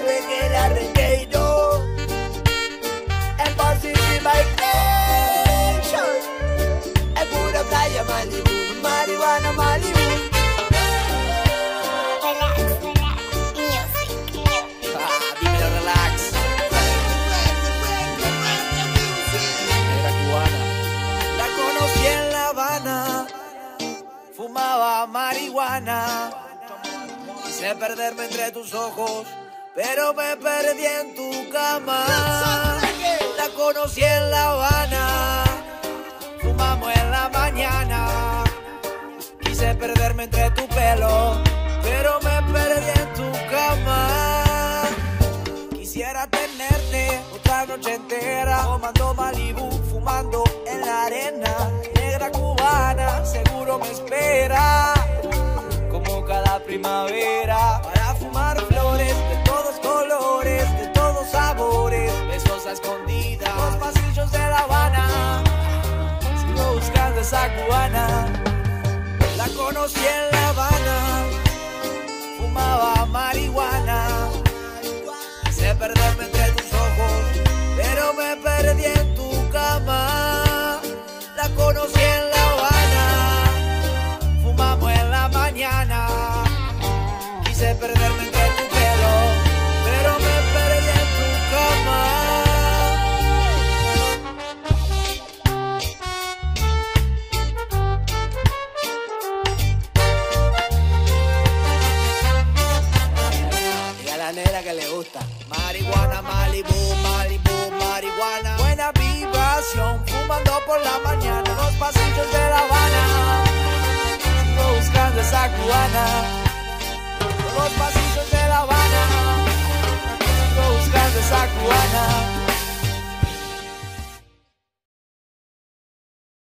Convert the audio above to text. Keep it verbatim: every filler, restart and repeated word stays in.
reggae, la reggae, no. En Positive Vibration. En pura playa Malibu, marihuana Malibu. Relax, relax, music. Ah, dímelo, relax. Era cubana. La conocí en La Habana. Fumaba marihuana. Quise perderme entre tus ojos, pero me perdí en tu cama. La conocí en La Habana. Fumamos en la mañana. Quise perderme entre tu pelo, pero me perdí en tu cama. Quisiera tenerte otra noche entera, tomando Malibu, fumando en la arena. Negra cubana, seguro me espera, como cada primavera, para fumar flores de todos colores, de todos sabores, besos a escondidas, los pasillos de La Habana. Sigo buscando esa cubana. La conocí en La Habana, fumaba marihuana. Quise perderme entre tus ojos, pero me perdí en tu cama. La conocí en La Habana, fumamos en la mañana. Quise perderme entre tu pelo, pero me perdí en tu cama. Y a la negra que le gusta marihuana, Malibu, Malibu, marihuana. Buena vibración, fumando por la mañana, los pasillos de La Habana. Sigo buscando esa cubana.